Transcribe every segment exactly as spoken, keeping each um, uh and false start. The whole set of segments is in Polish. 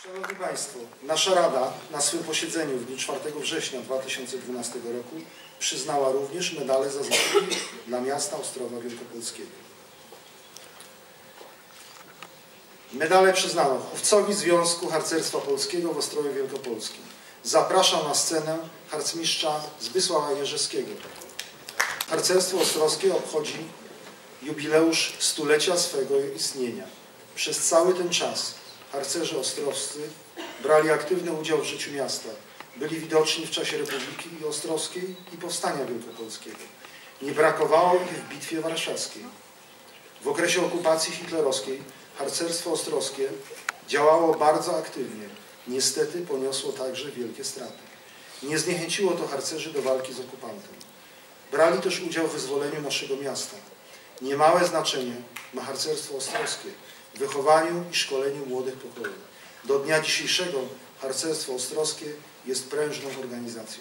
Szanowni Państwo, nasza Rada na swym posiedzeniu w dniu czwartego września dwa tysiące dwunastego roku przyznała również medale za zasługi dla miasta Ostrowa Wielkopolskiego. Medale przyznano chówcowi Związku Harcerstwa Polskiego w Ostrowie Wielkopolskim. Zapraszam na scenę harcmistrza Zbysława Jerzewskiego. Harcerstwo ostrowskie obchodzi jubileusz stulecia swego istnienia. Przez cały ten czas harcerze ostrowscy brali aktywny udział w życiu miasta. Byli widoczni w czasie Republiki Ostrowskiej i Powstania Wielkopolskiego. Nie brakowało ich w Bitwie Warszawskiej. W okresie okupacji hitlerowskiej harcerstwo ostrowskie działało bardzo aktywnie. Niestety poniosło także wielkie straty. Nie zniechęciło to harcerzy do walki z okupantem. Brali też udział w wyzwoleniu naszego miasta. Niemałe znaczenie ma harcerstwo ostrowskie w wychowaniu i szkoleniu młodych pokoleń. Do dnia dzisiejszego harcerstwo ostrowskie jest prężną organizacją.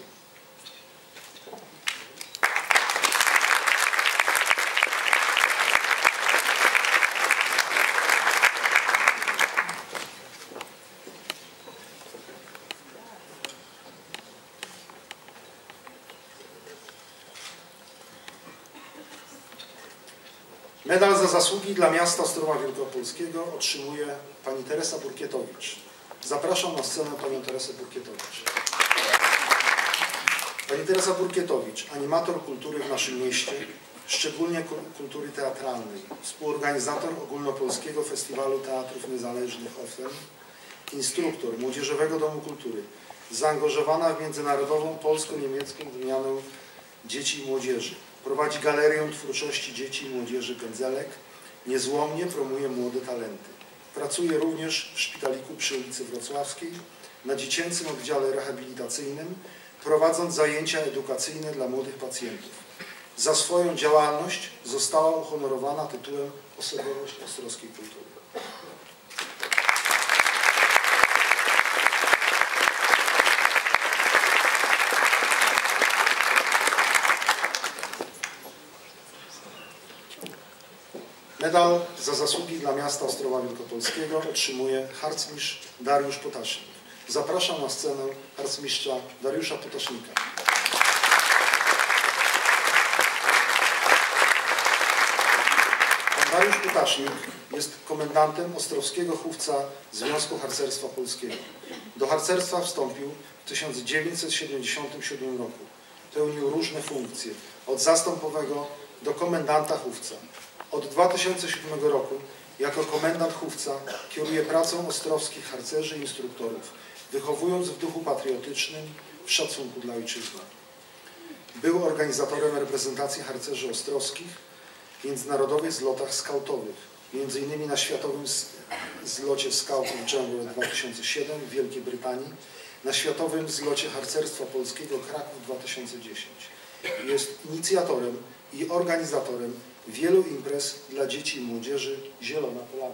Medal za zasługi dla miasta Ostrowa Wielkopolskiego otrzymuje pani Teresa Burkietowicz. Zapraszam na scenę panią Teresę Burkietowicz. Pani Teresa Burkietowicz, animator kultury w naszym mieście, szczególnie kultury teatralnej, współorganizator Ogólnopolskiego Festiwalu Teatrów Niezależnych OFEM, instruktor Młodzieżowego Domu Kultury, zaangażowana w międzynarodową polsko-niemiecką wymianę dzieci i młodzieży. Prowadzi galerię twórczości dzieci i młodzieży Pędzelek. Niezłomnie promuje młode talenty. Pracuje również w szpitaliku przy ulicy Wrocławskiej, na dziecięcym oddziale rehabilitacyjnym, prowadząc zajęcia edukacyjne dla młodych pacjentów. Za swoją działalność została uhonorowana tytułem Osobowość Ostrowskiej Kultury. Medal za zasługi dla miasta Ostrowa Wielkopolskiego otrzymuje harcmistrz Dariusz Potasznik. Zapraszam na scenę harcmistrza Dariusza Potasznika. Pan Dariusz Potasznik jest komendantem Ostrowskiego Chówca Związku Harcerstwa Polskiego. Do harcerstwa wstąpił w tysiąc dziewięćset siedemdziesiątym siódmym roku. Pełnił różne funkcje, od zastępowego do komendanta chówca. Od dwa tysiące siódmego roku jako komendant chówca kieruje pracą ostrowskich harcerzy i instruktorów, wychowując w duchu patriotycznym, w szacunku dla ojczyzny. Był organizatorem reprezentacji harcerzy ostrowskich w międzynarodowych zlotach skautowych, między innymi na Światowym Zlocie Skautów Chamber dwa tysiące siódmym w Wielkiej Brytanii, na Światowym Zlocie Harcerstwa Polskiego Kraków dwa tysiące dziesiąty. Jest inicjatorem i organizatorem wielu imprez dla dzieci i młodzieży Zielona Polana.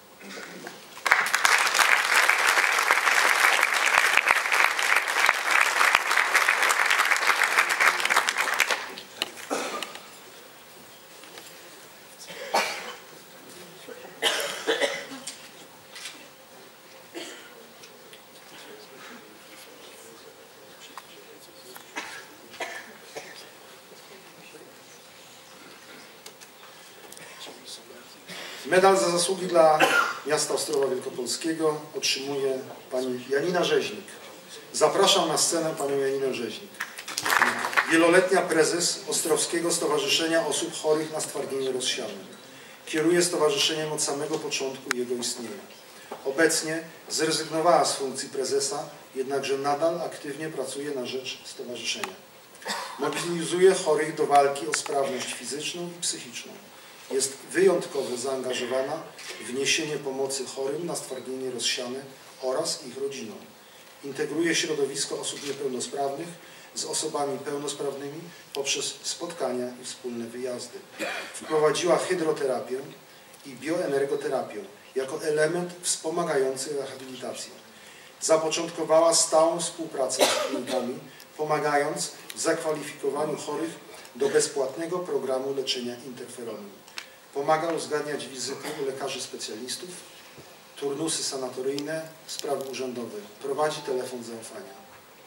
Medal za zasługi dla miasta Ostrowa Wielkopolskiego otrzymuje pani Janina Rzeźnik. Zapraszam na scenę panią Janinę Rzeźnik. Wieloletnia prezes Ostrowskiego Stowarzyszenia Osób Chorych na Stwardnienie Rozsiane. Kieruje stowarzyszeniem od samego początku jego istnienia. Obecnie zrezygnowała z funkcji prezesa, jednakże nadal aktywnie pracuje na rzecz stowarzyszenia. Mobilizuje chorych do walki o sprawność fizyczną i psychiczną. Jest wyjątkowo zaangażowana w niesienie pomocy chorym na stwardnienie rozsiane oraz ich rodzinom. Integruje środowisko osób niepełnosprawnych z osobami pełnosprawnymi poprzez spotkania i wspólne wyjazdy. Wprowadziła hydroterapię i bioenergoterapię jako element wspomagający rehabilitację. Zapoczątkowała stałą współpracę z klinikami, pomagając w zakwalifikowaniu chorych do bezpłatnego programu leczenia interferonu. Pomaga uzgadniać wizyty u lekarzy specjalistów, turnusy sanatoryjne, sprawy urzędowe. Prowadzi telefon zaufania.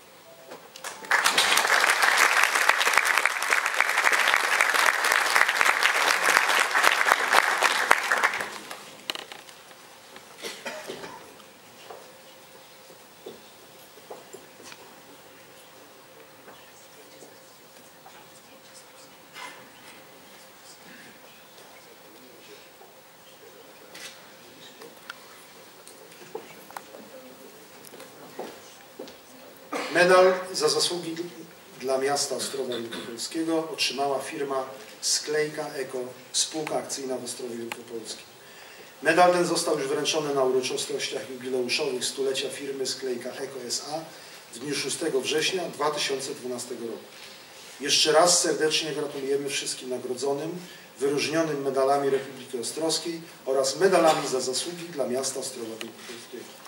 Medal za zasługi dla miasta Ostrowa Wielkopolskiego otrzymała firma Sklejka Eko, spółka akcyjna w Ostrowie Wielkopolskim. Medal ten został już wręczony na uroczystościach jubileuszowych stulecia firmy Sklejka Eko S A w dniu szóstego września dwa tysiące dwunastego roku. Jeszcze raz serdecznie gratulujemy wszystkim nagrodzonym, wyróżnionym medalami Republiki Ostrowskiej oraz medalami za zasługi dla miasta Ostrowa Wielkopolskiego.